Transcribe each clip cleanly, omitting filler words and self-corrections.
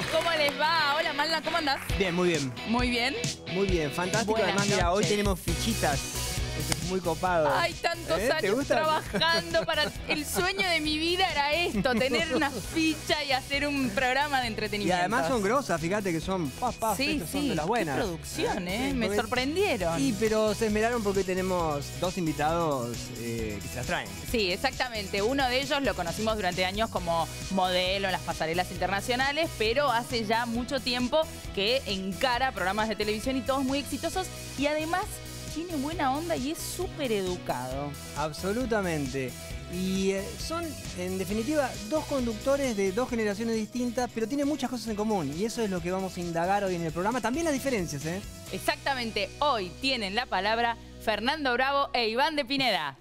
¿Cómo les va? Hola, Malna, ¿cómo andás? Bien, muy bien. Muy bien. Muy bien, fantástico. Buenas Además, mira, hoy noches. tenemos fichitas. Esto es muy copado. Ay, tantos ¿Te años gusta? trabajando para... El sueño de mi vida era esto, tener una ficha y hacer un programa de Y entretenimiento. además son grosas, fíjate que son Sí, estas son sí, de las buenas. qué producción, Sí, me porque- sorprendieron. Sí, pero se esmeraron porque tenemos dos invitados que se las traen. Sí, exactamente. Uno de ellos lo conocimos durante años como modelo en las pasarelas internacionales, pero hace ya mucho tiempo que encara programas de televisión y todos muy exitosos. Y además tiene buena onda y es súper educado. Absolutamente. Y son, en definitiva, dos conductores de dos generaciones distintas, pero tienen muchas cosas en común. Y eso es lo que vamos a indagar hoy en el programa. También las diferencias, ¿eh? Exactamente. Hoy tienen la palabra Fernando Bravo e Iván de Pineda.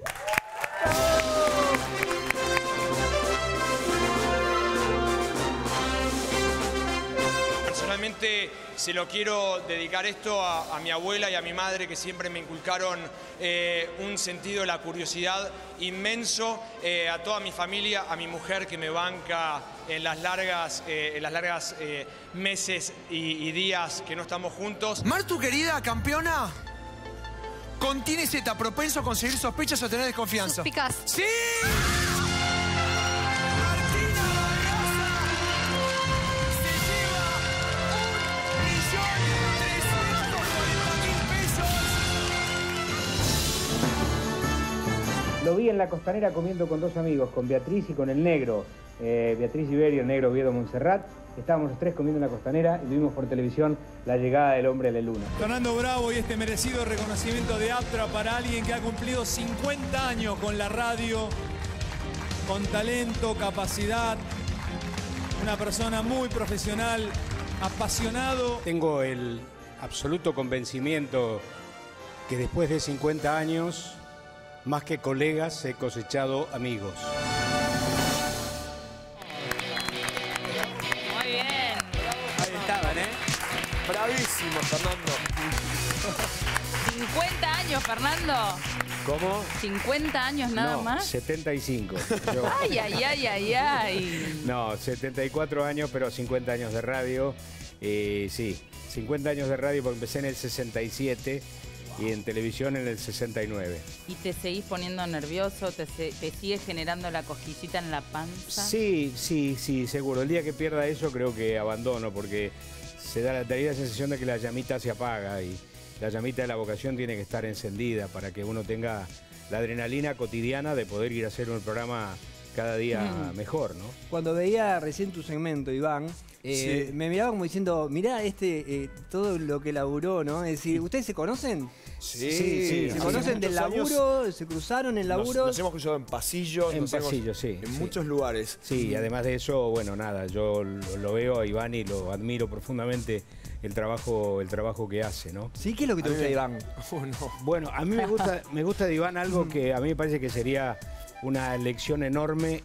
Personalmente se lo quiero dedicar esto a mi abuela y a mi madre, que siempre me inculcaron un sentido de la curiosidad inmenso, a toda mi familia, a mi mujer que me banca en las largas meses y días que no estamos juntos. Martu, querida campeona, contiene Z, propenso a conseguir sospechas o tener desconfianza. Suspicaz. ¡Sí! Lo vi en la Costanera comiendo con dos amigos, con Beatriz y con el negro. Beatriz Iberio, el negro Oviedo Montserrat. Estábamos los tres comiendo en la Costanera y vimos por televisión la llegada del hombre a la luna. Fernando Bravo y este merecido reconocimiento de Aptra para alguien que ha cumplido 50 años con la radio, con talento, capacidad, una persona muy profesional, apasionado. Tengo el absoluto convencimiento que después de 50 años, más que colegas, he cosechado amigos. Muy bien. Ahí estaban, ¿eh? Bravísimo, Fernando. 50 años, Fernando. ¿Cómo? 50 años nada No, más. 75. Yo- Ay, ay, ay, ay, ay. No, 74 años, pero 50 años de radio. Sí, 50 años de radio porque empecé en el 67 y en televisión en el 69. ¿Y te seguís poniendo nervioso? ¿Te sigue generando la cosquillita en la panza? Sí, seguro. El día que pierda eso creo que abandono porque daría la sensación de que la llamita se apaga y la llamita de la vocación tiene que estar encendida para que uno tenga la adrenalina cotidiana de poder ir a hacer un programa cada día mejor, ¿no? Cuando veía recién tu segmento, Iván, Sí. me miraba como diciendo, mirá todo lo que laburó, ¿no? Es decir, ¿ustedes se conocen? Sí. ¿Se Hace conocen del muchos años laburo? ¿Se cruzaron en laburo? Nos hemos cruzado en pasillos. En nos hemos- pasillos, sí, En sí. muchos lugares. Sí, y además de eso, bueno, nada, yo lo veo a Iván y lo admiro profundamente el trabajo que hace, ¿no? ¿Sí? ¿Qué es lo que te A mí gusta, me- Iván? Oh, no. Bueno, a mí me gusta de Iván algo que a mí me parece que sería una lección enorme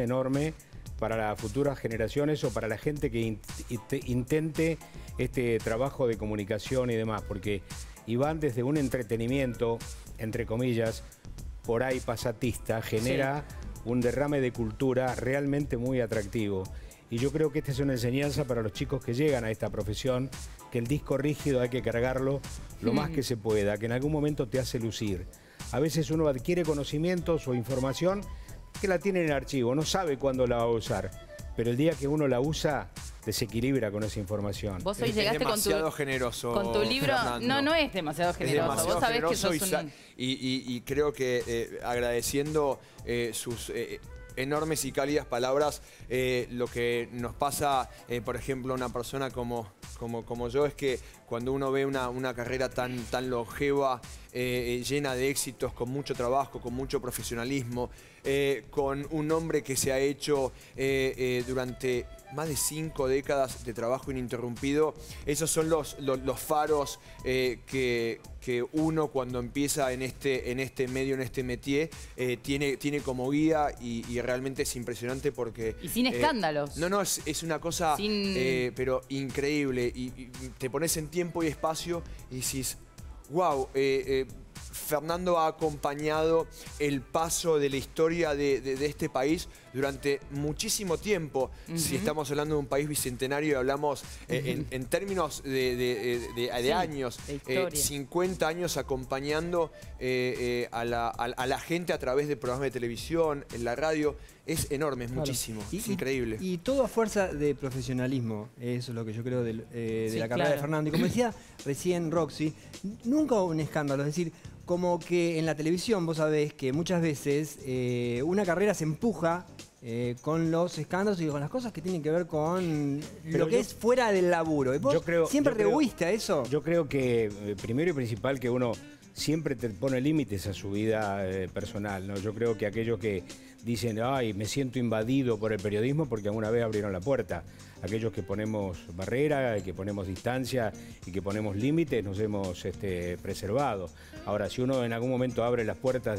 para las futuras generaciones o para la gente que intente este trabajo de comunicación y demás, porque Iván desde un entretenimiento, entre comillas, por ahí pasatista, genera un derrame de cultura realmente muy atractivo. Y yo creo que esta es una enseñanza para los chicos que llegan a esta profesión, que el disco rígido hay que cargarlo lo más que se pueda, que en algún momento te hace lucir. A veces uno adquiere conocimientos o información que la tiene en el archivo, no sabe cuándo la va a usar, pero el día que uno la usa, desequilibra con esa información. Vos hoy Es llegaste demasiado generoso, con tu libro. Fernando. No es demasiado Es generoso. demasiado Vos sabés generoso que sos un... y creo que agradeciendo sus enormes y cálidas palabras, lo que nos pasa, por ejemplo, a una persona como yo, es que cuando uno ve una carrera tan longeva, llena de éxitos, con mucho trabajo, con mucho profesionalismo, con un hombre que se ha hecho durante más de 5 décadas de trabajo ininterrumpido, esos son los faros que uno cuando empieza en este medio, en este métier, tiene como guía y realmente es impresionante porque... Y sin escándalos. No, es una cosa pero increíble y te pones en tiempo y espacio y decís, wow, Fernando ha acompañado el paso de la historia de este país durante muchísimo tiempo. Si estamos hablando de un país bicentenario y hablamos en términos de años, 50 años acompañando a la gente a través de programas de televisión, en la radio. Es enorme, es muchísimo, es increíble. Y todo a fuerza de profesionalismo, eso es lo que yo creo de la carrera de Fernando. Y como decía recién Roxy, nunca hubo un escándalo, es decir, como que en la televisión vos sabés que muchas veces una carrera se empuja con los escándalos y con las cosas que tienen que ver con lo que es fuera del laburo. ¿Y vos siempre rehuiste a eso? Yo creo que primero y principal que uno siempre te pone límites a su vida personal, ¿no? Yo creo que aquellos que dicen, ay, me siento invadido por el periodismo porque alguna vez abrieron la puerta. Aquellos que ponemos barrera, que ponemos distancia y que ponemos límites, nos hemos preservado. Ahora, si uno en algún momento abre las puertas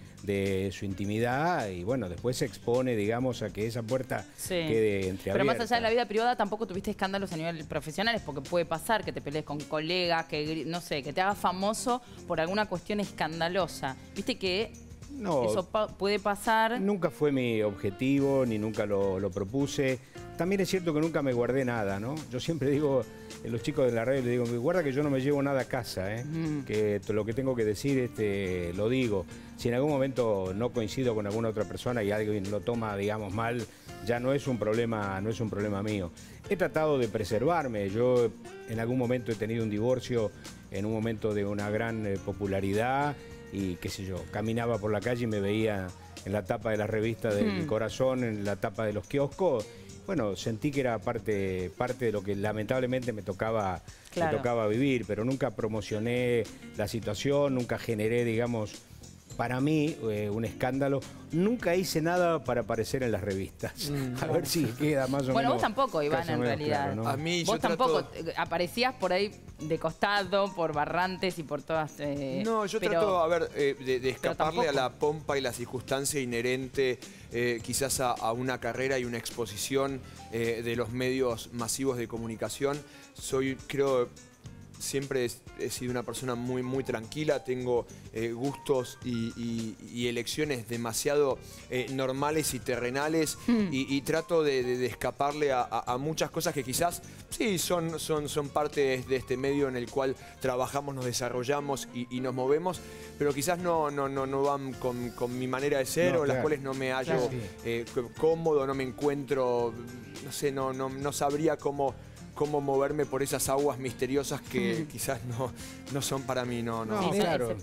de su intimidad y bueno, después se expone, digamos, a que esa puerta quede entreabierta. Pero más allá de la vida privada tampoco tuviste escándalos a nivel profesionales, porque puede pasar que te pelees con colegas, que no sé, que te hagas famoso por alguna cuestión escandalosa. Viste que eso puede pasar. Nunca fue mi objetivo, ni nunca lo propuse. También es cierto que nunca me guardé nada, ¿no? Yo siempre digo, a los chicos de la radio les digo, guarda que yo no me llevo nada a casa, que lo que tengo que decir lo digo. Si en algún momento no coincido con alguna otra persona y alguien lo toma, digamos, mal, ya no es un problema mío. He tratado de preservarme. Yo en algún momento he tenido un divorcio, en un momento de una gran popularidad y qué sé yo, caminaba por la calle y me veía en la tapa de la revista del Corazón, en la tapa de los kioscos. Bueno, sentí que era parte de lo que lamentablemente me tocaba vivir, pero nunca promocioné la situación, nunca generé, digamos, para mí un escándalo. Nunca hice nada para aparecer en las revistas. A ver si queda más o menos. Bueno, vos tampoco, Iván, en realidad. Claro, ¿no? A mí, vos tampoco aparecías por ahí de costado, por Barrantes y por todas... no, yo trato, a ver, de escaparle a la pompa y la circunstancia inherente quizás a una carrera y una exposición de los medios masivos de comunicación. Creo... Siempre he sido una persona muy tranquila, tengo gustos y elecciones demasiado normales y terrenales y trato de escaparle a muchas cosas que quizás sí son parte de este medio en el cual trabajamos, nos desarrollamos y nos movemos, pero quizás no van con mi manera de ser o las cuales no me hallo cómodo, no me encuentro, no sé, no sabría cómo moverme por esas aguas misteriosas que quizás no son para mí, claro.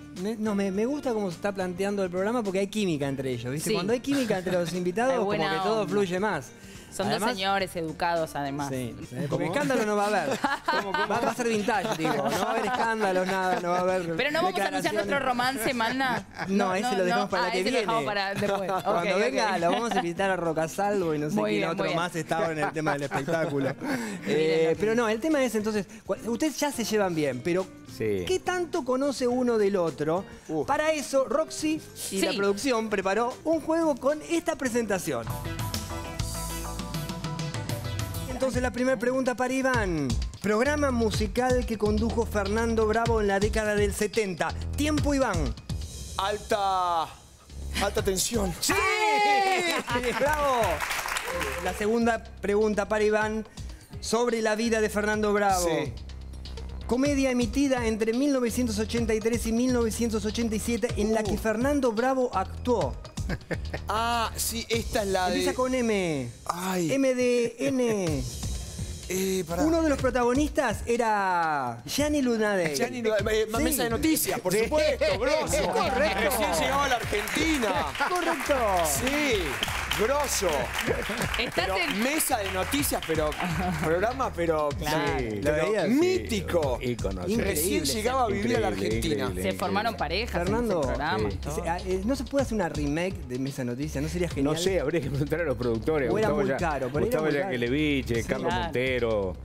Me gusta cómo se está planteando el programa porque hay química entre ellos, ¿viste? Cuando hay química entre los invitados, como que todo fluye más. Son dos señores educados, además. Sí, porque escándalo no va a haber. Va a ser vintage, digo. No va a haber escándalos, nada, no va a haber. Pero no vamos a anunciar nuestro romance, Malna. No, ese lo dejamos para la que viene. Lo dejamos para después. Cuando venga, lo vamos a invitar a Rocasalvo y no sé quién otro más estaba en el tema del espectáculo. Pero no, el tema es entonces, ustedes ya se llevan bien, pero ¿qué tanto conoce uno del otro? Para eso, Roxy y la producción preparó un juego con esta presentación. Entonces la primera pregunta para Iván. Programa musical que condujo Fernando Bravo en la década del 70. Tiempo, Iván. Alta tensión. ¡Sí! ¡Bravo! La segunda pregunta para Iván sobre la vida de Fernando Bravo. Sí. Comedia emitida entre 1983 y 1987 en la que Fernando Bravo actuó. Ah, sí, esta es la Empieza con M. Ay. M de N. Uno de los protagonistas era Gianni Lunadei. Mesa de noticias, por supuesto, grosso. Correcto. Recién llegaba a la Argentina. Correcto. Sí, grosso. Pero mesa de noticias, pero programa, pero mítico. Ícono. Recién llegaba a vivir a la Argentina. Se formaron parejas Fernando, en ese programa. ¿no se puede hacer una remake de Mesa de Noticias? ¿No sería genial? No sé, habría que preguntar a los productores. O era muy caro. Gustavo Yakelevich, Carlos Montero.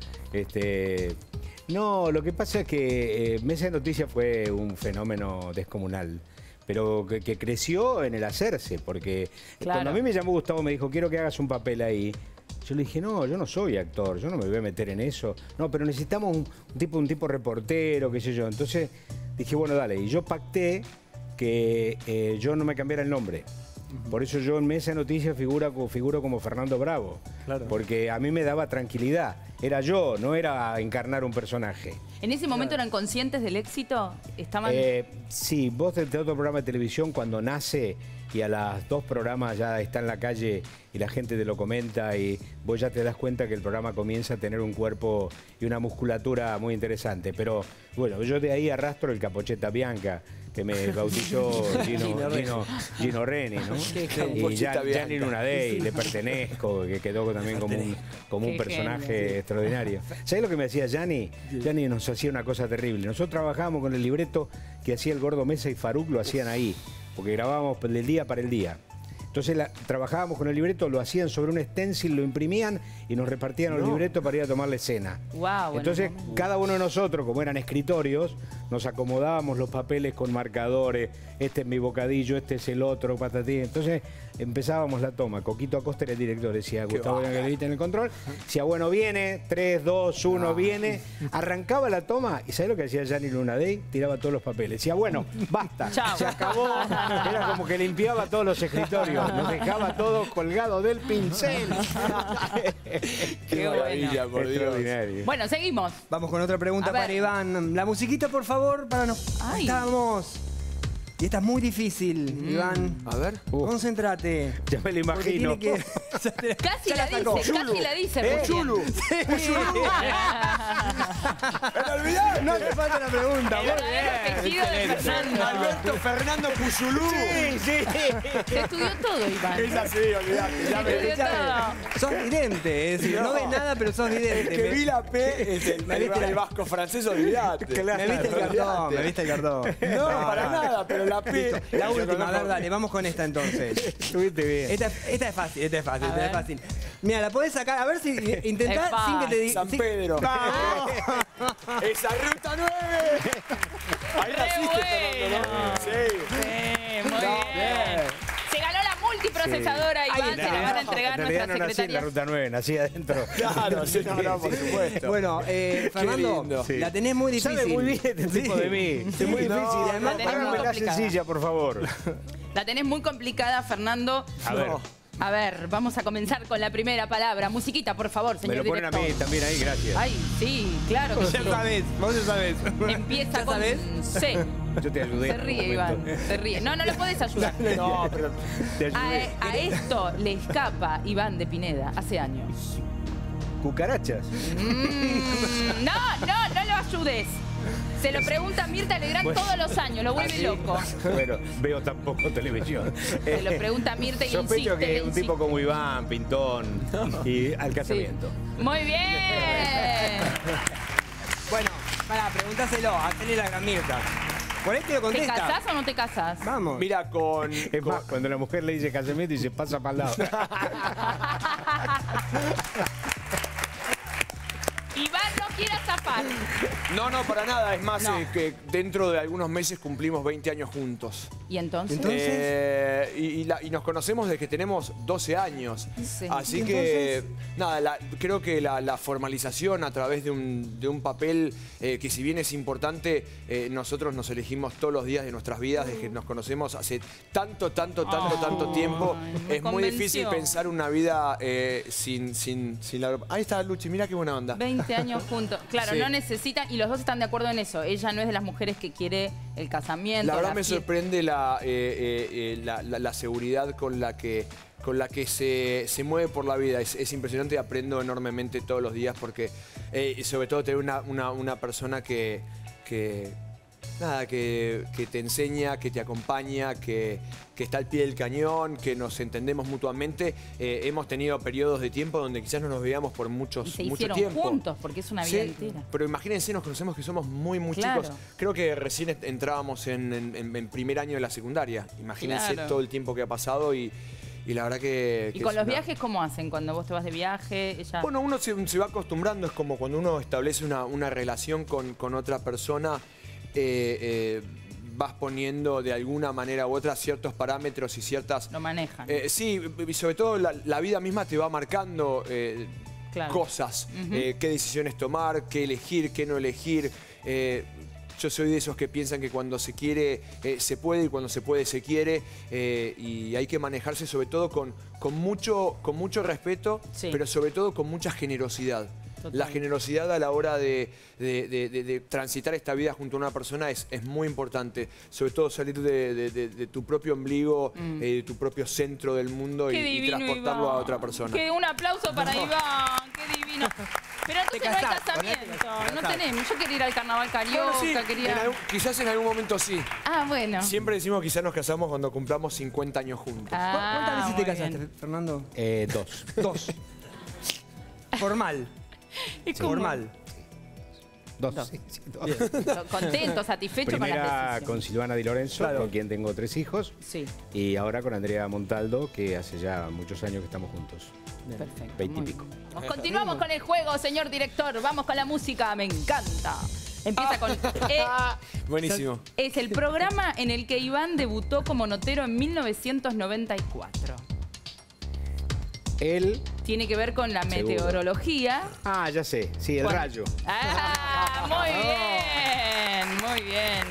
No, lo que pasa es que Mesa de Noticias fue un fenómeno descomunal, pero que creció en el hacerse, porque cuando a mí me llamó Gustavo, me dijo, quiero que hagas un papel ahí. Yo le dije, no, yo no soy actor, yo no me voy a meter en eso. No, pero necesitamos un tipo reportero, qué sé yo. Entonces dije, bueno, dale. Y yo pacté que yo no me cambiara el nombre. Por eso yo en Mesa Noticias figuro como Fernando Bravo. Claro. Porque a mí me daba tranquilidad. Era yo, no era encarnar un personaje. ¿En ese momento eran conscientes del éxito? ¿Estaban...? Sí, vos de otro programa de televisión cuando nace y a las 2 programas ya está en la calle y la gente te lo comenta y vos ya te das cuenta que el programa comienza a tener un cuerpo y una musculatura muy interesante. Pero bueno, yo de ahí arrastro el Capocheta Bianca, que me bautizó Gino Reni, ¿no? Y Gianni Lunadei, le pertenezco, que quedó también como un personaje extraordinario. ¿Sabés lo que me hacía Gianni? Gianni nos hacía una cosa terrible. Nosotros trabajábamos con el libreto que hacía el Gordo Mesa y Faruk, lo hacían ahí, porque grabábamos del día para el día. Entonces trabajábamos con el libreto, lo hacían sobre un stencil, lo imprimían y nos repartían los libretos para ir a tomar la escena. Wow, entonces cada uno de nosotros, como eran escritorios, nos acomodábamos los papeles con marcadores, este es mi bocadillo, este es el otro, patatín. Entonces empezábamos la toma. Coquito Acosta era el director, decía Gustavo Evangelista en el control. Decía, bueno, viene, 3, 2, 1, viene. Arrancaba la toma y ¿sabés lo que hacía Gianni Lunadei? Tiraba todos los papeles. Decía, bueno, basta, chao. Se acabó. Era como que limpiaba todos los escritorios. Nos dejaba todos colgados del pincel. Qué maravilla, por Dios. Bueno, seguimos. Vamos con otra pregunta para Iván. La musiquita, por favor, para nos... Ahí estamos. Y esta es muy difícil, Iván. A ver. Concéntrate. Ya me lo imagino. Casi la dice. Chulu. No te falta la pregunta. El verdadero apellido de Fernando. Alberto Fernando Puyulú. Sí. Se estudió todo, Iván. Es así, olvidate. Sos vidente, es decir, no ves nada, pero sos vidente. Que vi la P, es el vasco francés, olvidate. Me viste el cartón. No, para nada, pero la P. La última, a ver, dale, vamos con esta entonces. Estuviste bien. Esta es fácil. Mira, la podés sacar, a ver si intentás sin que te diga. San Pedro. ¡Vamos! ¡Esa ruta 9! Ahí naciste, Fernando, ¿no? Sí, muy bien. Se ganó la multiprocesadora, Iván, se la van a entregar nuestra no nací en la ruta 9, nací adentro. Claro, sí, no, por supuesto. Bueno, Fernando, la tenés muy difícil. Sabe muy bien este tipo de mí. Es muy difícil. Y además, la sencilla, por favor. La tenés muy complicada, Fernando. A ver, vamos a comenzar con la primera palabra. Musiquita, por favor, señor director. Me lo ponen a mí también ahí, gracias. Ay, sí, claro que sí. Ya sabés, vos ya sabés. Empieza con C. Yo te ayudé. Se ríe, Iván, se ríe. No lo podés ayudar. No, pero te ayudé. A esto le escapa Iván de Pineda hace años. ¿Cucarachas? No lo ayudes. Se lo pregunta Mirta Legrand todos los años, lo vuelve loco. Bueno, veo tampoco televisión. Se lo pregunta Mirta y sospecho que un tipo como Iván, pintón y al casamiento. Sí. Muy bien. Bueno, pregúntaselo, hacele la gran Mirta. Por ahí te lo contesta. ¿Te casás o no te casás? Vamos. mira, Es más, cuando la mujer le dice casamiento, dice pasa para el lado. Iván no quiere zafar. No, para nada. Es más, que dentro de algunos meses cumplimos 20 años juntos. ¿Y entonces? Y nos conocemos desde que tenemos 12 años. Sí. Así que, nada, creo que la formalización a través de un papel que si bien es importante, nosotros nos elegimos todos los días de nuestras vidas desde que nos conocemos hace tanto tiempo. Es muy difícil pensar una vida sin la... Ahí está Luchi, mira qué buena onda. 20 años juntos. Claro, no necesitan, y los dos están de acuerdo en eso. Ella no es de las mujeres que quiere el casamiento. La verdad me sorprende la seguridad con la que se mueve por la vida. Es impresionante y aprendo enormemente todos los días porque, sobre todo, tener una persona que te enseña, que te acompaña, que está al pie del cañón, que nos entendemos mutuamente. Hemos tenido periodos de tiempo donde quizás no nos veíamos por mucho tiempo. Juntos, porque es una vida entera. Pero imagínense, nos conocemos que somos muy chicos. Creo que recién entrábamos en primer año de la secundaria. Imagínense todo el tiempo que ha pasado y la verdad que... ¿Y con los viajes cómo hacen? Cuando vos te vas de viaje, ella... Bueno, uno se va acostumbrando. Es como cuando uno establece una relación con otra persona... vas poniendo de alguna manera u otra ciertos parámetros y ciertas... Lo manejan. Sí, y sobre todo la vida misma te va marcando cosas. Qué decisiones tomar, qué elegir, qué no elegir. Yo soy de esos que piensan que cuando se quiere, se puede, y cuando se puede, se quiere. Y hay que manejarse sobre todo con mucho respeto, pero sobre todo con mucha generosidad. Total. La generosidad a la hora de transitar esta vida junto a una persona es muy importante. Sobre todo salir de tu propio ombligo, de tu propio centro del mundo y transportarlo Iván. A otra persona. Un aplauso para Iván, qué divino. Pero entonces no hay casamiento, no tenemos. Yo quería ir al carnaval carioca, bueno, sí, quizás en algún momento sí. Ah, bueno. Siempre decimos quizás nos casamos cuando cumplamos 50 años juntos. ¿Cuántas veces te casaste, Fernando? 2. 2. Formal. Formal. 2. Sí, 2. Contento, satisfecho con la Primera con Silvana Di Lorenzo, con quien tengo 3 hijos. Sí. Y ahora con Andrea Montaldo, que hace ya muchos años que estamos juntos. Perfecto. 20 y pico. Continuamos con el juego, señor director. Vamos con la música, me encanta. Empieza con... Buenísimo. Es el programa en el que Iván debutó como notero en 1994. Él... Tiene que ver con la meteorología. Ah, ya sé. Sí, el rayo. Ah, muy bien.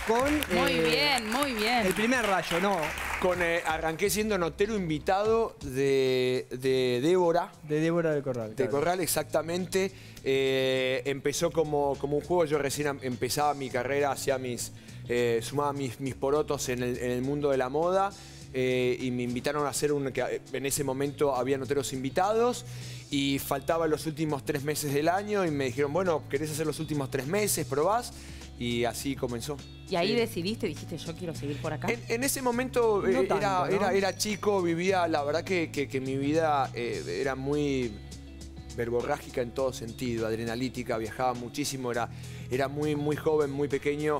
Muy bien. El primer rayo, no. Arranqué siendo notero invitado de Débora. De Débora del Corral. De Corral, exactamente. Empezó como un juego. Yo recién empezaba mi carrera, hacía sumaba mis porotos en el mundo de la moda. Y me invitaron a hacer que en ese momento había noteros invitados y faltaban los últimos 3 meses del año y me dijeron, bueno, ¿querés hacer los últimos 3 meses? ¿Probás? Y así comenzó. ¿Y ahí dijiste, yo quiero seguir por acá? En ese momento era chico, vivía, la verdad que mi vida era muy verborrágica en todo sentido, adrenalítica, viajaba muchísimo, era muy joven, muy pequeño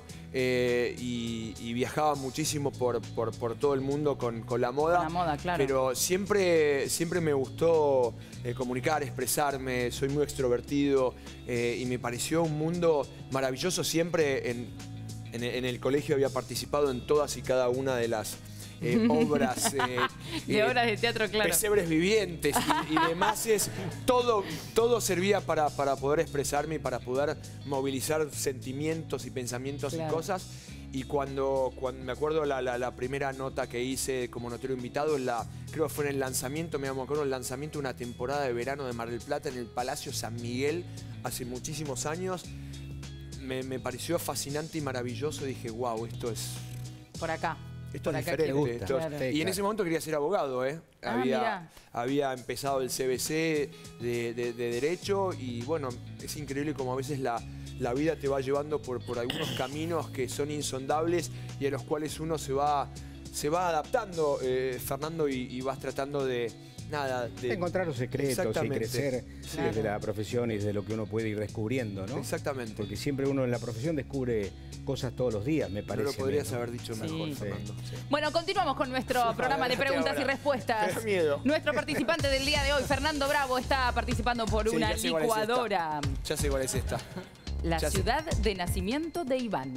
y viajaba muchísimo por todo el mundo con la moda. Con la moda, claro. Pero siempre me gustó comunicar, expresarme, soy muy extrovertido y me pareció un mundo maravilloso. Siempre en el colegio había participado en todas y cada una de las obras de obras de teatro, claro. Pesebres vivientes y demás. Todo servía para poder expresarme y para poder movilizar sentimientos y pensamientos y cosas. Y cuando me acuerdo la primera nota que hice como notero invitado, creo que fue en el lanzamiento, me acuerdo el lanzamiento de una temporada de verano de Mar del Plata en el Palacio San Miguel hace muchísimos años. Me pareció fascinante y maravilloso. Dije, wow, esto es... Por acá. Esto es diferente. Y en ese momento quería ser abogado, había empezado el CBC de Derecho y bueno, es increíble como a veces la vida te va llevando por algunos caminos que son insondables y a los cuales uno se va adaptando, Fernando, y vas tratando de encontrar los secretos y crecer desde la profesión y desde lo que uno puede ir descubriendo, ¿no? Exactamente. Porque siempre uno en la profesión descubre cosas todos los días, me parece. No lo podrías haber dicho mejor, Fernando. Sí. Bueno, continuamos con nuestro programa de preguntas y respuestas. Nuestro participante del día de hoy, Fernando Bravo, está participando por una licuadora. Ya sé cuál es esta. La ciudad de nacimiento de Iván.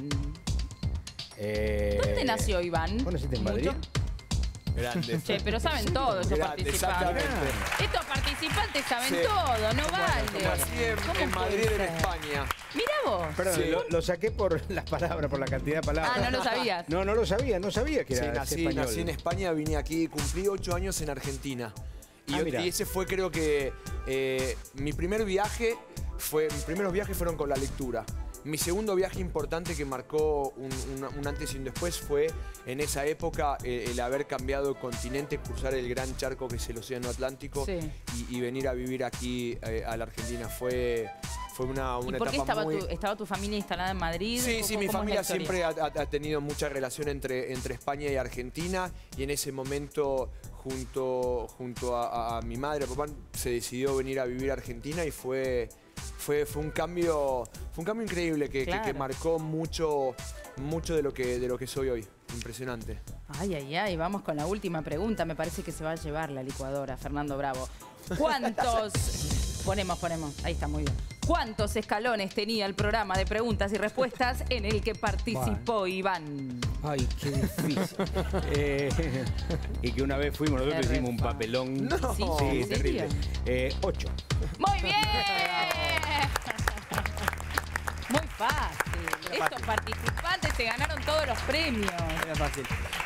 ¿Dónde nació Iván? ¿Vos naciste en Madrid? Grande. Che, pero saben todo estos participantes. Estos participantes saben todo, no vale. Nací en Madrid, en España. Mirá vos. Perdón, lo saqué por las palabras, por la cantidad de palabras. Ah, no lo sabías. No lo sabía, no sabía que era español. Nací en España, vine aquí, cumplí 8 años en Argentina. Y ese fue, creo que, mi primer viaje. Mis primeros viajes fueron con la lectura. Mi segundo viaje importante que marcó un antes y un después fue en esa época el haber cambiado de continente, cruzar el gran charco que es el Océano Atlántico y venir a vivir aquí a la Argentina. Fue una etapa ¿Estaba tu familia instalada en Madrid? Sí, mi familia siempre ha tenido mucha relación entre España y Argentina y en ese momento junto a mi madre, papá, se decidió venir a vivir a Argentina y fue un cambio increíble que marcó mucho de lo que soy hoy. Impresionante. Ay, vamos con la última pregunta. Me parece que se va a llevar la licuadora, Fernando Bravo. ¿Cuántos... Ponemos. Ahí está, muy bien. ¿Cuántos escalones tenía el programa de preguntas y respuestas en el que participó Iván? Ay, qué difícil. Y que una vez nosotros hicimos un papelón. No. Sí, terrible. 8. ¡Muy bien! Muy fácil. Estos participantes se ganaron todos los premios. Era fácil.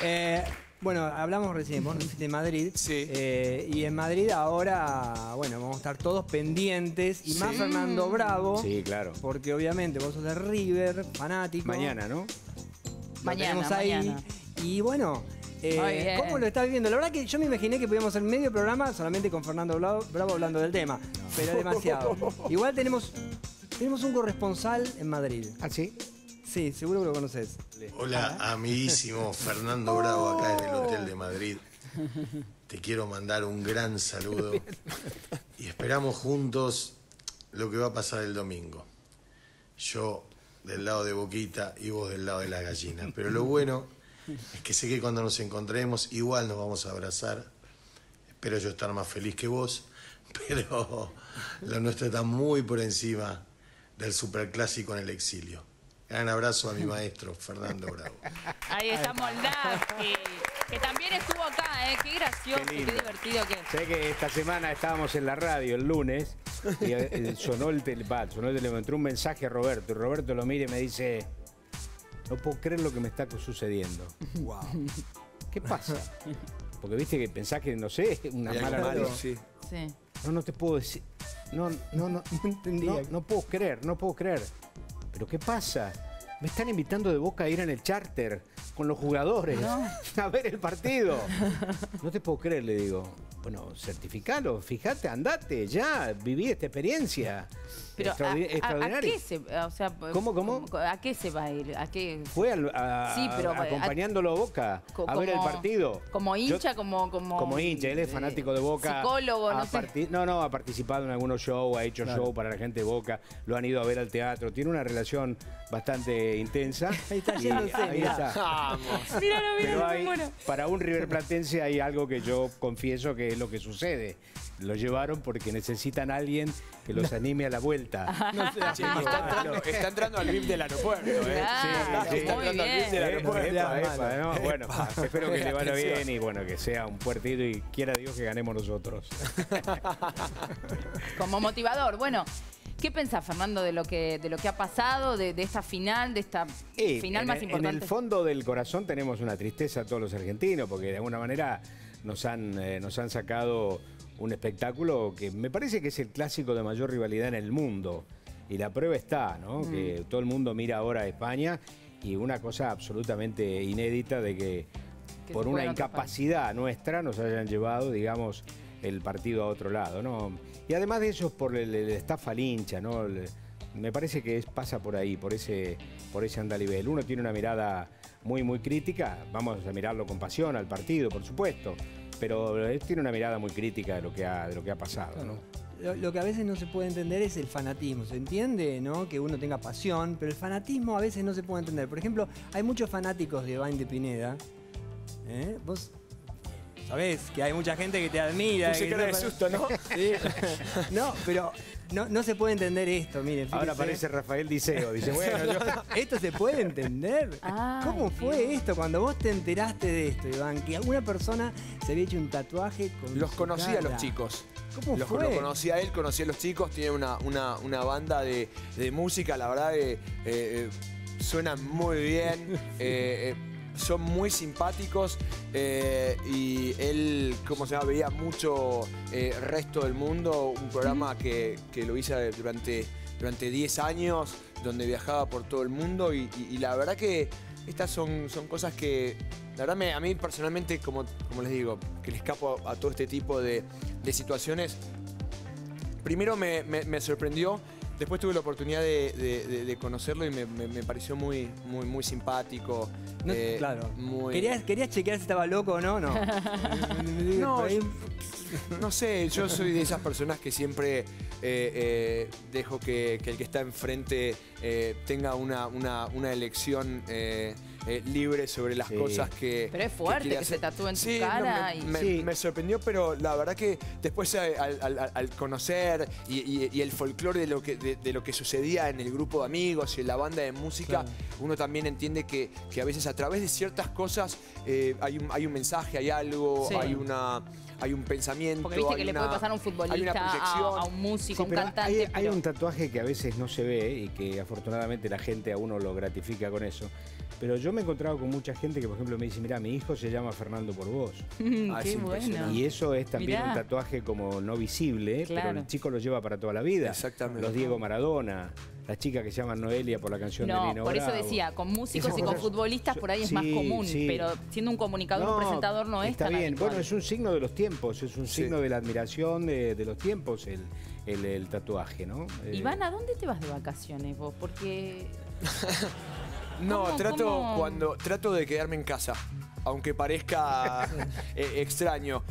Bueno, hablamos recién, vos de Madrid. Sí. Y en Madrid ahora, bueno, vamos a estar todos pendientes. Y más Fernando Bravo. Sí, claro. Porque obviamente vos sos de River, fanático. Mañana, ¿no? Mañana. Y bueno, ¿cómo lo estás viviendo? La verdad que yo me imaginé que podíamos hacer medio programa solamente con Fernando Bravo hablando del tema. Pero demasiado. Igual tenemos un corresponsal en Madrid. ¿Ah, sí? Sí, seguro que lo conoces. Hola, amiguísimo Fernando Bravo, acá desde el Hotel de Madrid. Te quiero mandar un gran saludo y esperamos juntos lo que va a pasar el domingo. Yo del lado de Boquita y vos del lado de la gallina. Pero lo bueno es que sé que cuando nos encontremos igual nos vamos a abrazar. Espero yo estar más feliz que vos, pero lo nuestro está muy por encima del superclásico en el exilio. Gran abrazo a mi maestro, Fernando Bravo. Ahí está Moldavsky, que también estuvo acá, Qué gracioso, qué divertido que es. Sé que esta semana estábamos en la radio el lunes y sonó el teléfono, entró un mensaje a Roberto y Roberto lo mira y me dice: no puedo creer lo que me está sucediendo. Wow. ¿Qué pasa? Porque viste que pensás que, no sé, una mala noticia. Sí. No te puedo decir. No entendía. No puedo creer. ¿Pero qué pasa? Me están invitando de Boca a ir en el charter con los jugadores a ver el partido. No te puedo creer, le digo. Bueno, certificalo, fíjate, andate, ya, viví esta experiencia. Pero extraordinaria. ¿a qué se, o sea, ¿Cómo? ¿A qué se va a ir? ¿A qué? Fue acompañándolo a Boca a ver el partido. Como hincha, como hincha, él es fanático de Boca. Psicólogo, no sé. No, ha participado en algunos shows, ha hecho show para la gente de Boca, lo han ido a ver al teatro, tiene una relación bastante intensa. Ahí está yéndose, ahí está. Pero para un River Platense hay algo que yo confieso que es lo que sucede. Lo llevaron porque necesitan a alguien que los anime a la vuelta. Está entrando al VIP del aeropuerto. Sí, está muy entrando al VIP del aeropuerto. ¿no? Bueno, espero que le vaya bien y bueno, que sea un partido y quiera Dios que ganemos nosotros. Como motivador. Bueno, ¿qué pensás, Fernando, de lo que ha pasado, de esta final, final más importante? En el fondo del corazón tenemos una tristeza todos los argentinos, porque de alguna manera nos han sacado un espectáculo que me parece que es el clásico de mayor rivalidad en el mundo. Y la prueba está, ¿no? Que todo el mundo mira ahora a España y una cosa absolutamente inédita de que por una incapacidad nuestra nos hayan llevado, digamos, el partido a otro lado, ¿no? Y además de eso es por el staff al hincha, ¿no? Me parece que pasa por ahí, por ese andarivel. Uno tiene una mirada muy, muy crítica, vamos a mirarlo con pasión al partido, por supuesto, pero él tiene una mirada muy crítica de lo que ha pasado, ¿no? Lo que a veces no se puede entender es el fanatismo. Se entiende, ¿no?, que uno tenga pasión, pero el fanatismo a veces no se puede entender. Por ejemplo, hay muchos fanáticos de Bain de Pineda. Vos sabés que hay mucha gente que te admira. Puse cara de susto, ¿no? Sí. No, pero no se puede entender esto, miren. Fíjense. Ahora aparece Rafael Diceo, dice, bueno, ¿esto se puede entender? ¿Cómo fue esto? Cuando vos te enteraste de esto, Iván, que alguna persona se había hecho un tatuaje con Los conocía a los chicos. ¿Cómo fue? Lo conocía él, conocía a los chicos, tiene una banda de música, la verdad que suenan muy bien. Son muy simpáticos y él, como se llama, veía mucho Resto del Mundo, un programa que lo hice durante 10 años, donde viajaba por todo el mundo y la verdad que estas son cosas que, la verdad, a mí personalmente, como les digo, que le escapo a todo este tipo de situaciones. Primero me sorprendió. Después tuve la oportunidad de conocerlo y me pareció muy simpático. Claro. Muy... ¿Querías chequear si estaba loco o no? No. No sé, yo soy de esas personas que siempre dejo que el que está enfrente tenga una elección libre sobre las cosas que... Pero es fuerte que se tatúe en tu cara. Me sorprendió, pero la verdad que después al conocer y el folclore de lo que sucedía en el grupo de amigos y en la banda de música, uno también entiende que a veces a través de ciertas cosas hay un mensaje, hay algo, hay hay un pensamiento. Porque viste que le puede pasar a un futbolista, a un músico, sí, un cantante. Hay un tatuaje que a veces no se ve y que afortunadamente la gente a uno lo gratifica con eso. Pero yo me he encontrado con mucha gente que, por ejemplo, me dice, mira, mi hijo se llama Fernando por vos. Qué bueno. Y eso es también un tatuaje como no visible, claro, pero el chico lo lleva para toda la vida. Exactamente. Los Diego Maradona, las chicas que se llaman Noelia por la canción de Nino por Bravo. eso decía, con músicos y con futbolistas por ahí es más común, pero siendo un comunicador, un presentador no es tan bien. habitual. Bueno, es un signo de los tiempos, es un signo de la admiración de los tiempos el tatuaje, ¿no? Iván, ¿a dónde te vas de vacaciones vos? Porque... No, trato de quedarme en casa, aunque parezca extraño.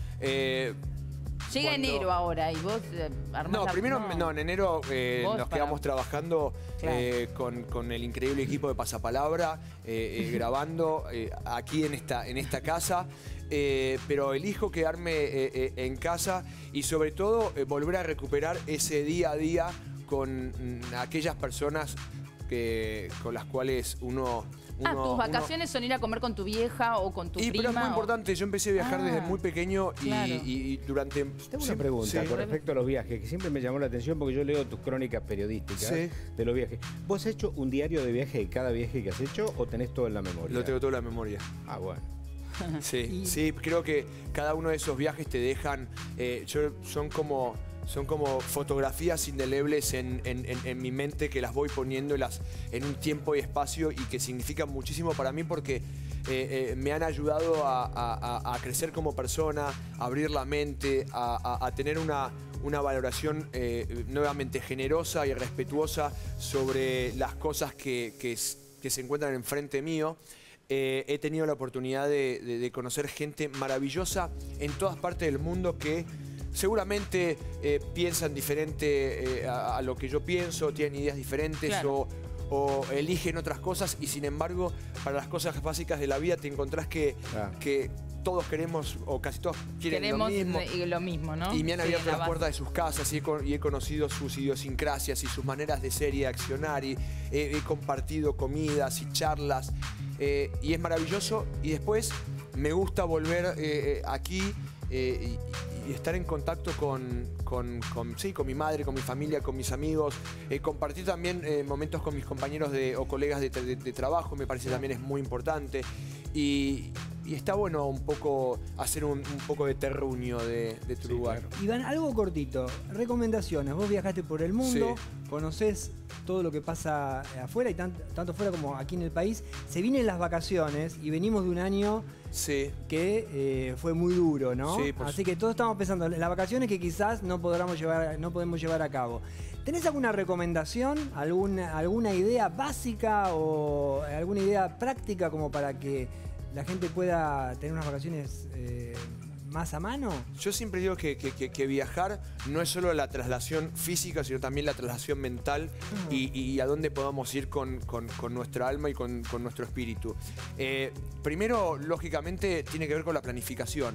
Llega enero ahora y vos armás en enero nos quedamos trabajando con el increíble equipo de Pasapalabra, grabando aquí en esta casa. Pero elijo quedarme en casa y sobre todo volver a recuperar ese día a día con aquellas personas con las cuales uno... tus vacaciones son ir a comer con tu vieja o con tu prima. Pero es muy importante, yo empecé a viajar desde muy pequeño y durante... Tengo una pregunta con respecto a los viajes, que siempre me llamó la atención porque yo leo tus crónicas periodísticas de los viajes. ¿Vos has hecho un diario de viaje de cada viaje que has hecho o tenés todo en la memoria? Lo tengo todo en la memoria. Ah, bueno. Sí, creo que cada uno de esos viajes te dejan... son como fotografías indelebles en mi mente que las voy poniendo en un tiempo y espacio y que significan muchísimo para mí porque me han ayudado a crecer como persona, a abrir la mente, a tener una valoración nuevamente generosa y respetuosa sobre las cosas que se encuentran enfrente mío. He tenido la oportunidad de conocer gente maravillosa en todas partes del mundo que seguramente piensan diferente a lo que yo pienso, tienen ideas diferentes o eligen otras cosas y sin embargo para las cosas básicas de la vida te encontrás que todos queremos o casi todos quieren lo mismo, ¿no? Y me han abierto las puertas de sus casas y he conocido sus idiosincrasias y sus maneras de ser y de accionar y he compartido comidas y charlas y es maravilloso y después me gusta volver aquí y estar en contacto con mi madre, con mi familia, con mis amigos, compartir también momentos con mis compañeros o colegas de trabajo, me parece también es muy importante y está bueno un poco hacer un poco de terruño de tu lugar. Claro. Iván, algo cortito, recomendaciones, vos viajaste por el mundo, conocés todo lo que pasa afuera y tanto fuera como aquí en el país, se vienen las vacaciones y venimos de un año que fue muy duro, ¿no? Así que todos estamos pensando en las vacaciones que quizás no podemos llevar a cabo. ¿Tenés alguna recomendación, alguna idea básica o alguna idea práctica como para que la gente pueda tener unas vacaciones más a mano? Yo siempre digo que viajar no es solo la traslación física, sino también la traslación mental y a dónde podamos ir con nuestra alma y con nuestro espíritu. Primero, lógicamente, tiene que ver con la planificación.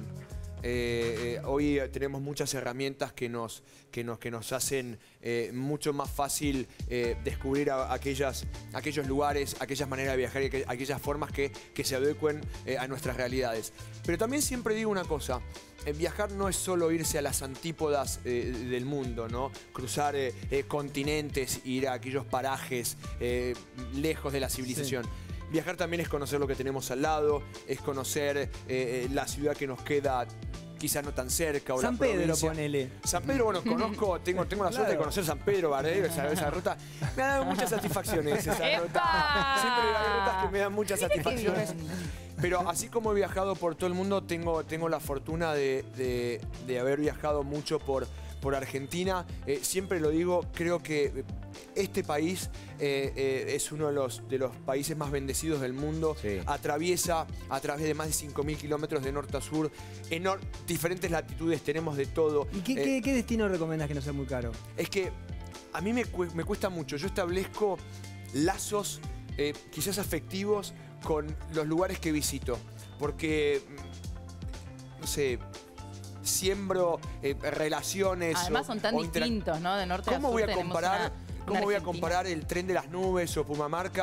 Hoy tenemos muchas herramientas que nos hacen mucho más fácil descubrir aquellos lugares, aquellas maneras de viajar y aquellas formas que se adecuen a nuestras realidades. Pero también siempre digo una cosa, viajar no es solo irse a las antípodas del mundo, ¿no? Cruzar continentes, ir a aquellos parajes lejos de la civilización. Viajar también es conocer lo que tenemos al lado, es conocer la ciudad que nos queda quizás no tan cerca. O San la Pedro, provincia. ponele. San Pedro, bueno, conozco, tengo la suerte de conocer San Pedro, esa ruta. Me ha dado muchas satisfacciones esa ruta. Siempre hay rutas que me dan muchas satisfacciones. Pero así como he viajado por todo el mundo, tengo la fortuna de haber viajado mucho por Argentina. Siempre lo digo, creo que este país es uno de los países más bendecidos del mundo. Atraviesa a través de más de 5.000 kilómetros de norte a sur. Diferentes latitudes, tenemos de todo. ¿Y qué destino recomendás que no sea muy caro? Es que a mí me cuesta mucho. Yo establezco lazos quizás afectivos con los lugares que visito. Porque, no sé, siembro relaciones. Además son tan distintos, ¿no? De norte a sur. ¿Cómo voy a comparar el Tren de las Nubes o Pumamarca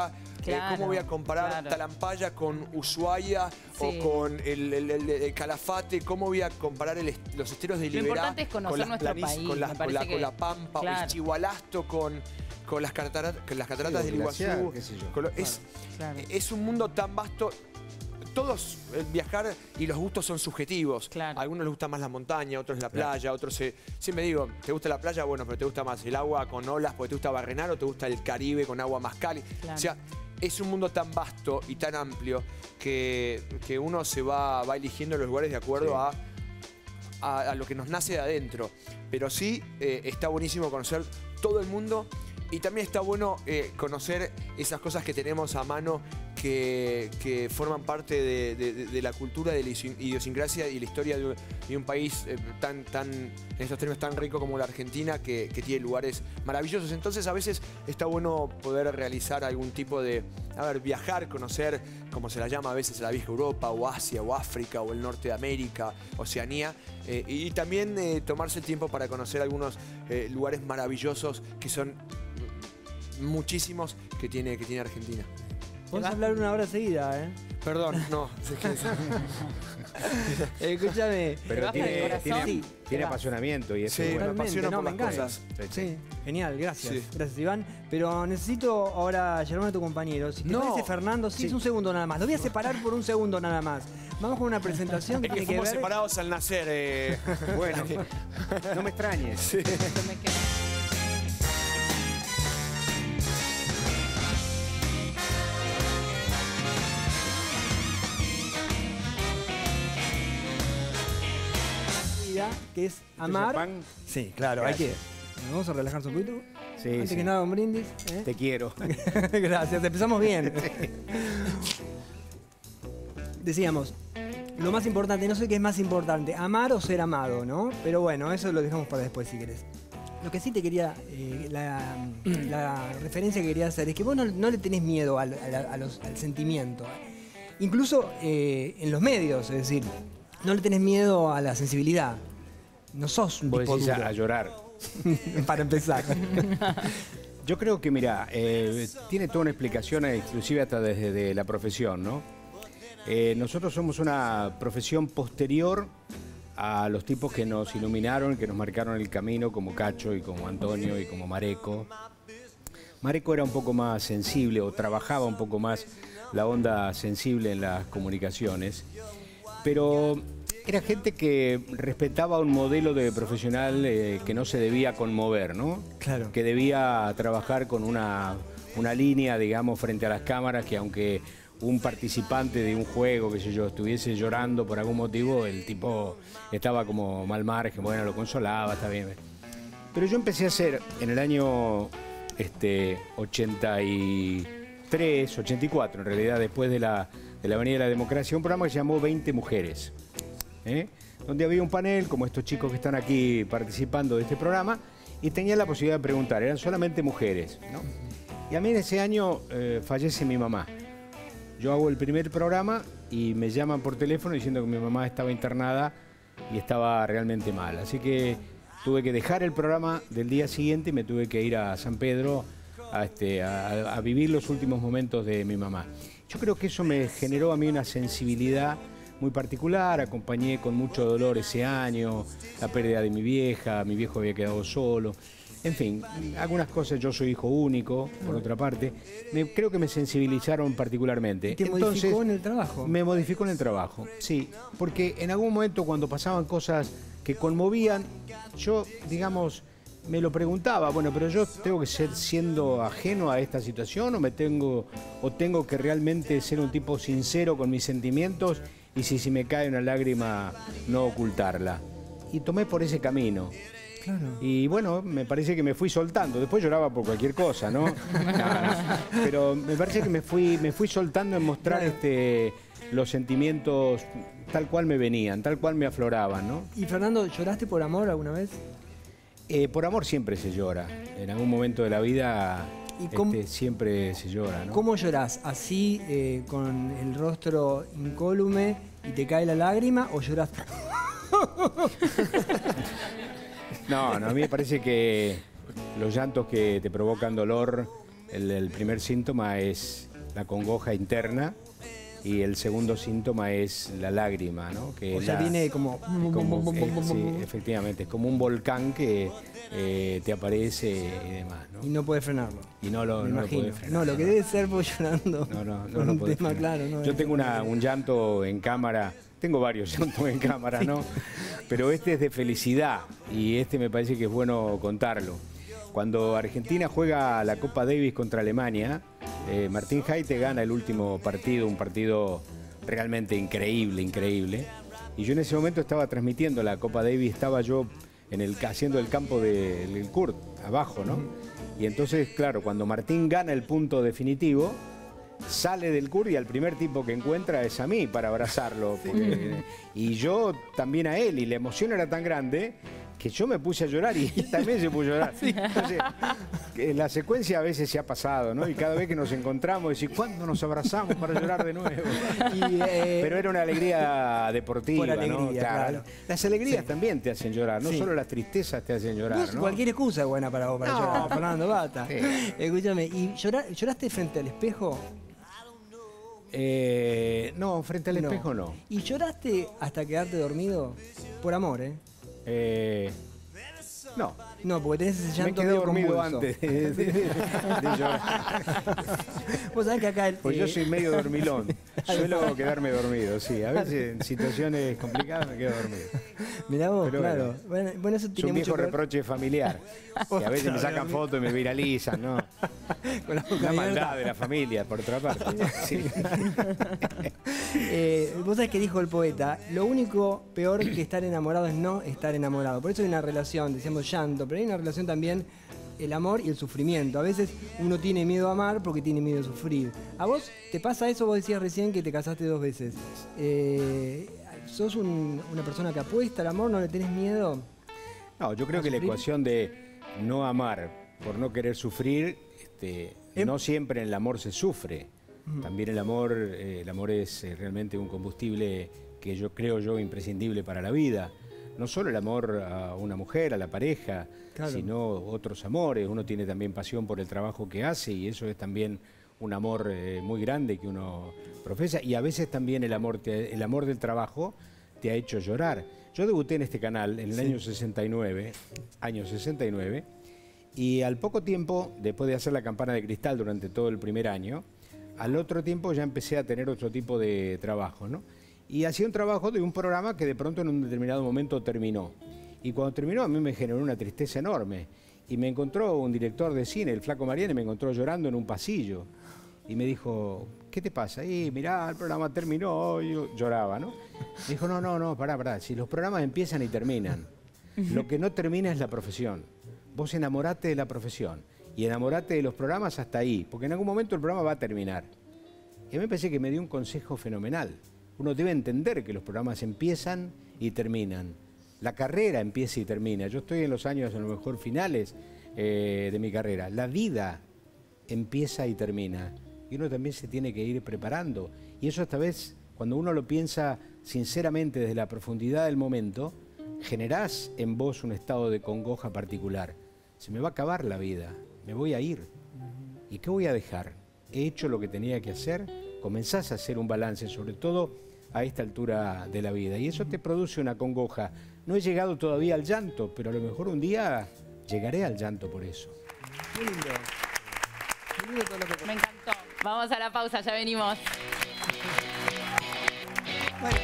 Claro, ¿Cómo voy a comparar Talampaya con Ushuaia o con el Calafate? ¿Cómo voy a comparar los esteros de Liberá? Lo importante es conocer nuestro país. Con la Pampa, o el Chihualasto con las cataratas del Iguazú. Es un mundo tan vasto. Todos viajar y los gustos son subjetivos. A algunos les gusta más la montaña, a otros la playa, a otros siempre digo, ¿te gusta la playa? Bueno, pero ¿te gusta más el agua con olas porque te gusta barrenar o te gusta el Caribe con agua más cálida? O sea, es un mundo tan vasto y tan amplio que uno se va eligiendo los lugares de acuerdo a lo que nos nace de adentro. Pero sí, está buenísimo conocer todo el mundo y también está bueno conocer esas cosas que tenemos a mano que forman parte de la cultura, de la idiosincrasia y la historia de un país en estos términos tan rico como la Argentina, que tiene lugares maravillosos. Entonces a veces está bueno poder realizar algún tipo de, viajar, conocer, como se la llama a veces, la vieja Europa, o Asia, o África, o el norte de América, Oceanía, y también tomarse el tiempo para conocer algunos lugares maravillosos que son muchísimos que tiene Argentina. Vamos a hablar una hora seguida, ¿eh? Perdón, no. Escúchame. Pero tiene apasionamiento y eso sí, bueno. me apasiona por las cosas. Sí, genial, gracias. Sí. Gracias, Iván. Pero necesito ahora llamar a tu compañero. Si te parece, Fernando, es un segundo nada más. Lo voy a separar por un segundo nada más. Vamos con una presentación que tiene que ver... fuimos separados al nacer. Bueno, no me extrañes. Sí. que es amar. Sí, claro, gracias. Vamos a relajarnos un poquito. Sí, antes que nada, un brindis. Te quiero. Gracias, empezamos bien. Decíamos, lo más importante, no sé qué es más importante, amar o ser amado, ¿no? Pero bueno, eso lo dejamos para después si querés. Lo que sí te quería, la referencia que quería hacer es que vos no le tenés miedo al sentimiento. Incluso en los medios, es decir, no le tenés miedo a la sensibilidad. No sos un tipo duro. A llorar. Para empezar. Yo creo que, mira, tiene toda una explicación, inclusive hasta desde la profesión, ¿no? Nosotros somos una profesión posterior a los tipos que nos iluminaron, que nos marcaron el camino, como Cacho y como Antonio y como Mareco. Mareco era un poco más sensible o trabajaba un poco más la onda sensible en las comunicaciones, pero era gente que respetaba un modelo de profesional que no se debía conmover, ¿no? Claro. Que debía trabajar con una línea, digamos, frente a las cámaras, que aunque un participante de un juego, qué sé yo, estuviese llorando por algún motivo, el tipo estaba como mal margen, bueno, lo consolaba, está bien. Pero yo empecé a hacer en el año 83, 84, en realidad, después de la Avenida de la Democracia, un programa que se llamó 20 Mujeres, donde había un panel, como estos chicos que están aquí participando de este programa, y tenía la posibilidad de preguntar, eran solamente mujeres, ¿no? Y a mí en ese año fallece mi mamá. Yo hago el primer programa y me llaman por teléfono diciendo que mi mamá estaba internada y estaba realmente mal. Así que tuve que dejar el programa del día siguiente y me tuve que ir a San Pedro a vivir los últimos momentos de mi mamá. Yo creo que eso me generó a mí una sensibilidad muy particular. Acompañé con mucho dolor ese año, la pérdida de mi vieja, mi viejo había quedado solo. En fin, algunas cosas, yo soy hijo único, por otra parte, creo que me sensibilizaron particularmente. ¿Y te modificó en el trabajo? Me modificó en el trabajo, sí, porque en algún momento cuando pasaban cosas que conmovían, yo, digamos, me lo preguntaba, bueno, pero yo tengo que ser siendo ajeno a esta situación o tengo que realmente ser un tipo sincero con mis sentimientos y si me cae una lágrima no ocultarla. Y tomé por ese camino. Claro. Y bueno, me parece que me fui soltando. Después lloraba por cualquier cosa, ¿no? Pero me parece que me fui soltando en mostrar los sentimientos tal cual me venían, tal cual me afloraban, ¿no? Y Fernando, ¿lloraste por amor alguna vez? Por amor siempre se llora. En algún momento de la vida siempre se llora, ¿no? ¿Cómo llorás? ¿Así, con el rostro incólume y te cae la lágrima o llorás? No, a mí me parece que los llantos que te provocan dolor, el primer síntoma es la congoja interna. Y el segundo síntoma es la lágrima, ¿no? Que o sea, viene como... sí, efectivamente, es como un volcán que te aparece y demás, ¿no? Y no puedes frenarlo. Y no lo puedes frenar. No, lo que debe ser vos llorando. No con un podés tema frenar. claro. Yo tengo un llanto en cámara, tengo varios llantos en cámara, ¿no? Pero este es de felicidad y este me parece que es bueno contarlo. Cuando Argentina juega la Copa Davis contra Alemania, Martín Jaite gana el último partido, un partido realmente increíble. Y yo en ese momento estaba transmitiendo la Copa Davis, estaba yo haciendo el campo del Kurt, abajo, ¿no? Y entonces, claro, cuando Martín gana el punto definitivo, sale del Kurt y al primer tipo que encuentra es a mí para abrazarlo. Y yo también a él, y la emoción era tan grande que yo me puse a llorar y él también se puso a llorar. Entonces, la secuencia a veces se ha pasado, ¿no? Y cada vez que nos encontramos, decís, ¿cuándo nos abrazamos para llorar de nuevo? Pero era una alegría deportiva, por alegría, ¿no? claro. Las alegrías también te hacen llorar, no solo las tristezas te hacen llorar, ¿no? Cualquier excusa es buena para vos, para llorar, Fernando, basta. Sí. Escúchame, ¿y lloraste frente al espejo? No, frente al espejo no. ¿Y lloraste hasta quedarte dormido? Por amor, No. No, porque tenés ese llanto me quedé dormido convulso. antes de llorar. Vos sabés que acá... Pues yo soy medio dormilón. Suelo quedarme dormido, sí. A veces en situaciones complicadas me quedo dormido. Mirá vos, pero claro. Bueno, eso tiene un viejo mucho reproche familiar. Que a veces me sacan fotos y me viralizan, ¿no? Con la maldad de la familia, por otra parte. Sí. Vos sabés que dijo el poeta, lo único peor que estar enamorado es no estar enamorado. Por eso hay una relación, decíamos llanto, pero hay una relación también el amor y el sufrimiento. A veces uno tiene miedo a amar porque tiene miedo a sufrir. ¿A vos te pasa eso? Vos decías recién que te casaste 2 veces. ¿Sos una persona que apuesta al amor? ¿No le tenés miedo? No, yo creo que la ecuación de no amar por no querer sufrir, no siempre en el amor se sufre. También el amor es realmente un combustible que yo creo imprescindible para la vida. No solo el amor a una mujer, a la pareja, claro, sino otros amores. Uno tiene también pasión por el trabajo que hace y eso es también un amor muy grande que uno profesa. Y a veces también el amor del trabajo te ha hecho llorar. Yo debuté en este canal en el año 69, y al poco tiempo, después de hacer La Campana de Cristal durante todo el primer año, al otro tiempo ya empecé a tener otro tipo de trabajo, ¿no? Y hacía un trabajo de un programa que de pronto en un determinado momento terminó. Y cuando terminó a mí me generó una tristeza enorme. Y me encontró un director de cine, el Flaco Mariani, me encontró llorando en un pasillo. Y me dijo, ¿qué te pasa? Y mirá, el programa terminó. Y yo lloraba, ¿no? Me dijo, no, pará. Si los programas empiezan y terminan, lo que no termina es la profesión. Vos enamorate de la profesión y enamorate de los programas hasta ahí, porque en algún momento el programa va a terminar. Y a mí me parece que me dio un consejo fenomenal. Uno debe entender que los programas empiezan y terminan. La carrera empieza y termina. Yo estoy en los años, a lo mejor, finales de mi carrera. La vida empieza y termina. Y uno también se tiene que ir preparando. Y eso esta vez, cuando uno lo piensa sinceramente desde la profundidad del momento, generás en vos un estado de congoja particular. Se me va a acabar la vida, me voy a ir. ¿Y qué voy a dejar? He hecho lo que tenía que hacer. Comenzás a hacer un balance, sobre todo a esta altura de la vida. Y eso te produce una congoja. No he llegado todavía al llanto, pero a lo mejor un día llegaré al llanto por eso. Qué lindo. Qué lindo todo lo que... Me encantó. Vamos a la pausa, ya venimos. Bueno.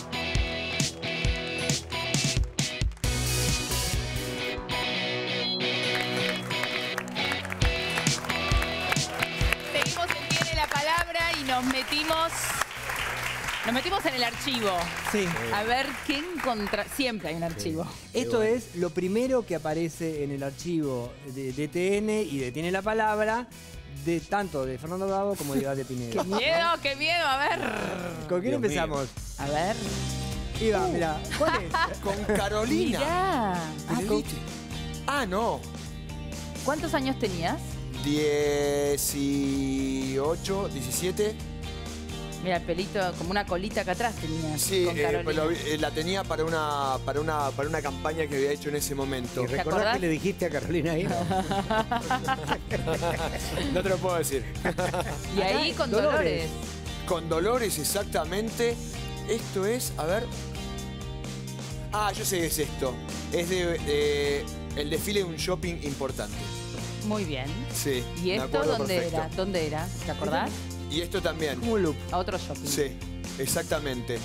Seguimos en Tiene la Palabra y nos metimos en el archivo. Sí. A ver qué encontrar. Siempre hay un archivo. Sí. Esto es lo primero que aparece en el archivo de TN y de Tiene la Palabra, tanto de Fernando Bravo como de Iván de Pinedo. ¡Qué miedo! A ver. ¿Con quién empezamos? A ver. Iván, mirá. ¿Cuál es? Con Carolina. Mirá. No. ¿Cuántos años tenías? 18, 17. Mira, el pelito, como una colita acá atrás tenía. Sí, con Carolina. la tenía para una campaña que había hecho en ese momento. ¿Y recordás qué le dijiste a Carolina ahí? No te lo puedo decir. Y ahí con Dolores. Con Dolores, exactamente. Esto es, a ver... Ah, yo sé qué es esto. Es el desfile de un shopping importante. Muy bien. Sí. ¿Y esto dónde era? ¿Dónde era? ¿Te acordás? Y esto también. Como un loop. A otro shopping. Sí, exactamente.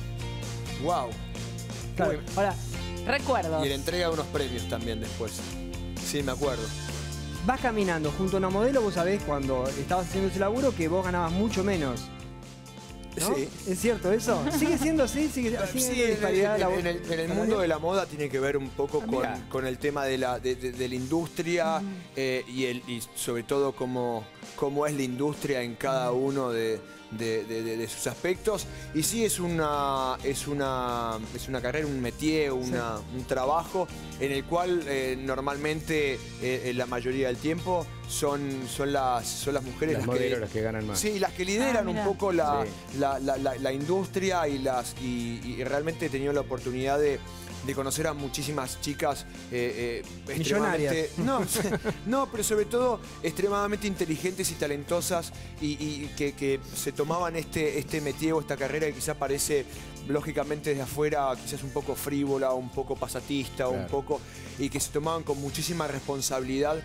Wow. Claro. Ahora, Recuerdo. Y la entrega de unos premios también después. Sí, me acuerdo. vas caminando junto a una modelo, vos sabés cuando estabas haciendo ese laburo que vos ganabas mucho menos. ¿No? Sí. ¿Es cierto eso? ¿Sigue siendo así? ¿Sigue Sí, en el mundo de la moda tiene que ver un poco con el tema de la industria y sobre todo cómo es la industria en cada uno de sus aspectos. Y sí, es una carrera, un métier, un trabajo en el cual normalmente la mayoría del tiempo son las mujeres las modelos las que ganan más. Sí, las que lideran un poco la industria y realmente he tenido la oportunidad de conocer a muchísimas chicas millonarias. No, pero sobre todo extremadamente inteligentes y talentosas y que se tomaban este métier o esta carrera que quizás parece lógicamente desde afuera quizás un poco frívola, un poco pasatista, claro, un poco, y que se tomaban con muchísima responsabilidad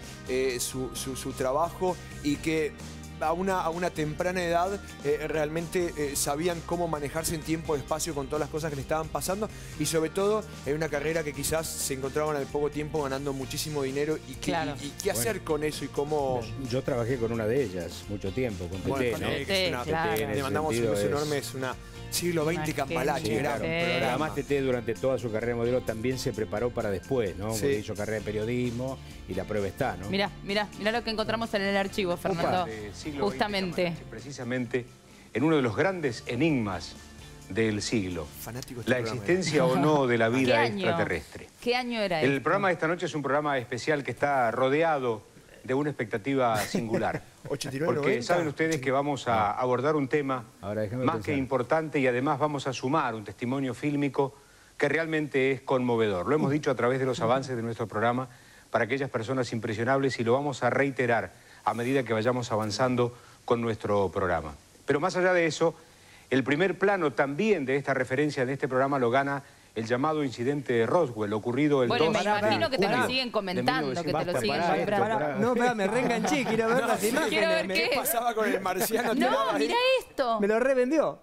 su trabajo y que a una temprana edad realmente sabían cómo manejarse en tiempo y espacio con todas las cosas que le estaban pasando y sobre todo en una carrera que quizás se encontraban al poco tiempo ganando muchísimo dinero y qué hacer con eso y cómo... Yo trabajé con una de ellas mucho tiempo, con Tete, ¿no? Le mandamos un beso enorme, es una siglo XX Cambalache, sí, gran programa. Además Tete durante toda su carrera de modelo también se preparó para después, ¿no? Sí. Porque hizo carrera de periodismo y la prueba está, ¿no? Mirá lo que encontramos en el archivo, Fernando. Justamente. Precisamente en uno de los grandes enigmas del siglo. Fanático de La este existencia o no de la vida ¿Qué año? extraterrestre. ¿Qué año era El esto? programa de esta noche es un programa especial que está rodeado de una expectativa singular. 89, Porque 90. saben ustedes que vamos a abordar un tema Ahora déjame más pensar. que importante y además vamos a sumar un testimonio fílmico que realmente es conmovedor. Lo hemos dicho a través de los avances de nuestro programa para aquellas personas impresionables y lo vamos a reiterar a medida que vayamos avanzando con nuestro programa. Pero más allá de eso, el primer plano también de esta referencia de este programa lo gana el llamado incidente de Roswell, ocurrido el 2 Bueno, me imagino que te lo julio siguen de comentando, que te lo 1900. siguen Pará, nombrando. No, espera, me reenganché, quiero ver las imágenes. Quiero ver ¿Qué pasaba con el marciano? No, tirado ahí? mirá esto. Me lo revendió.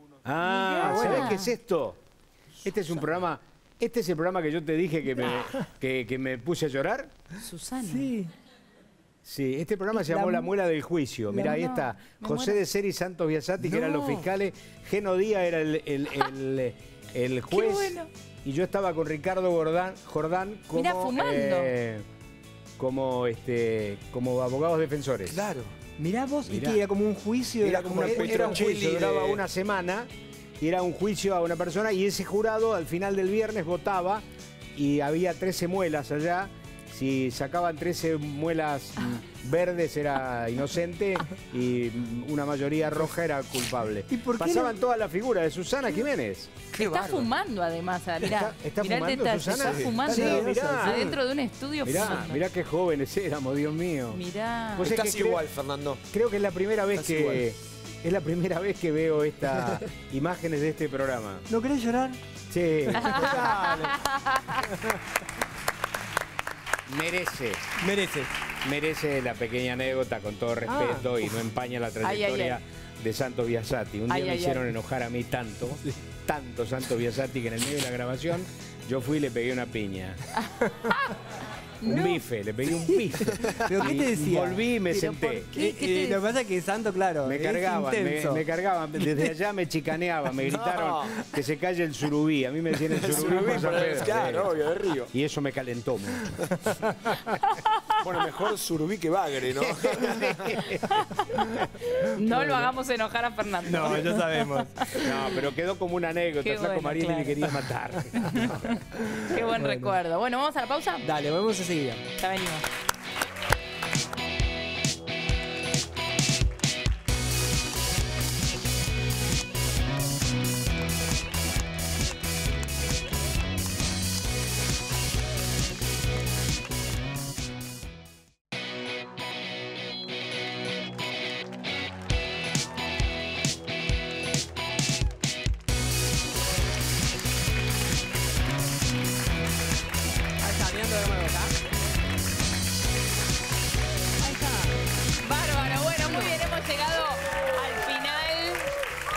Ah, Mirá. ¿sabés qué es esto? Este es un programa, este es el programa que yo te dije que me puse a llorar. Susana. Sí. Sí, este programa se llamó La Muela del Juicio. Mirá, ahí está. José de Ser y Santos Biasati, que eran los fiscales. Geno Díaz era el juez. Qué bueno. Y yo estaba con Ricardo Jordán como, Mirá, fumando. como abogados defensores. Claro. Mirá vos, Mirá. y que era como un juicio. Era Era como como el Era un juicio, Petroncelli duraba de- una semana y era un juicio a una persona y ese jurado al final del viernes votaba y había 13 muelas allá. Si sacaban 13 muelas verdes era inocente y una mayoría roja era culpable. ¿Y por qué Pasaban no? todas las figuras de Susana Jiménez. Está fumando además, mirá. ¿Está Mirá el fumando, detalle, Susana? está fumando. Sí, mirá. Adentro de un estudio Mirá, fumando. mirá qué jóvenes éramos, Dios mío. Mirá. Pues es Estás que creo- igual, Fernando. Creo que es la primera vez Estás igual. es la primera vez que veo estas imágenes de este programa. ¿No querés llorar? Sí. Merece la pequeña anécdota con todo respeto y no empaña la trayectoria de Santos Biasati. Un día me hicieron enojar a mí tanto Santos Biasati, que en el medio de la grabación yo fui y le pegué una piña. Un bife, le pegué un bife. ¿Pero qué Y te decía? volví y me ¿Pero senté. por qué? Lo que pasa es que Santo, claro, Me es cargaban, intenso. me cargaban. Desde allá me chicaneaban, me gritaron que se calle el surubí. A mí me decían el surubí por San Pedro. Claro, obvio, de Río. Y eso me calentó mucho. Bueno, mejor surubí que bagre, ¿no? No lo hagamos enojar a Fernando. No, ya sabemos. No, pero quedó como una anécdota. Qué Flaco bueno, Mariel claro. me quería matar. Qué buen recuerdo. Bueno, ¿vamos a la pausa? Dale, vamos enseguida. Ya venimos.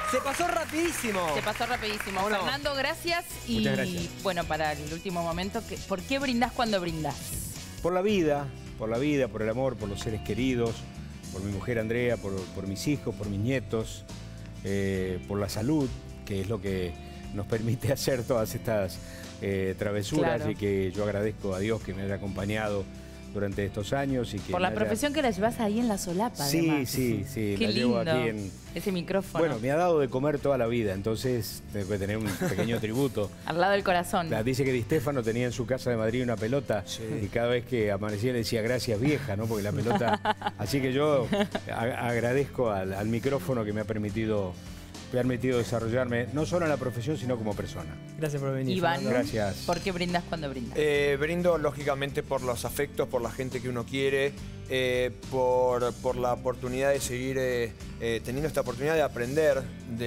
Se pasó rapidísimo. Se pasó rapidísimo. ¿O no? Fernando, gracias. Muchas Y gracias. bueno, para el último momento, ¿por qué brindás cuando brindás? Por la vida, por el amor, por los seres queridos, por mi mujer Andrea, por mis hijos, por mis nietos, por la salud, que es lo que nos permite hacer todas estas travesuras. Claro. Y que yo agradezco a Dios que me haya acompañado durante estos años. Y que Por la me haya... profesión que la llevas ahí en la solapa, Sí, además. sí, Qué la llevo lindo. aquí en... Ese micrófono. Bueno, me ha dado de comer toda la vida, entonces tengo que tener un pequeño tributo. Al lado del corazón. Dice que Di Stéfano tenía en su casa de Madrid una pelota y cada vez que amanecía le decía gracias vieja, ¿no? Porque la pelota... Así que yo agradezco al micrófono que me ha permitido desarrollarme, no solo en la profesión, sino como persona. Gracias por venir. Iván, Fernando. Gracias. ¿Por qué brindas cuando brindas? Brindo lógicamente por los afectos, por la gente que uno quiere, por la oportunidad de seguir teniendo esta oportunidad de aprender,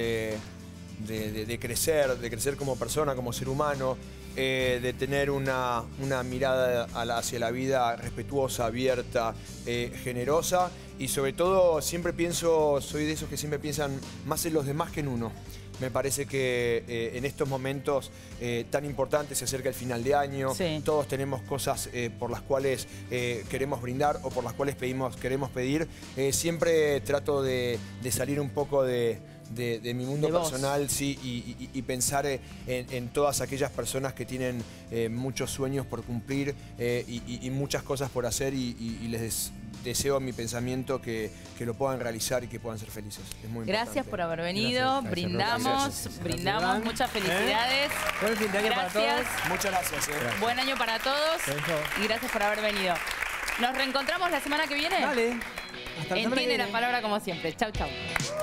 de crecer como persona, como ser humano, de tener una mirada hacia la vida respetuosa, abierta, generosa y sobre todo siempre soy de esos que siempre piensan más en los demás que en uno. Me parece que en estos momentos tan importantes, se acerca el final de año, Sí. todos tenemos cosas por las cuales queremos brindar o por las cuales queremos pedir. Siempre trato de salir un poco de mi mundo De vos. personal, sí, y pensar en todas aquellas personas que tienen muchos sueños por cumplir y muchas cosas por hacer y les deseo en mi pensamiento que lo puedan realizar y que puedan ser felices. Es muy Gracias importante. por haber venido. Gracias, brindamos, gracias. brindamos. Iván. Muchas felicidades. Buen fin de año para todos. Gracias. Muchas gracias. Buen año para todos. Eso. Y gracias por haber venido. ¿Nos reencontramos la semana que viene? Dale. Hasta la semana que Entiende viene. la palabra como siempre. Chau, chau.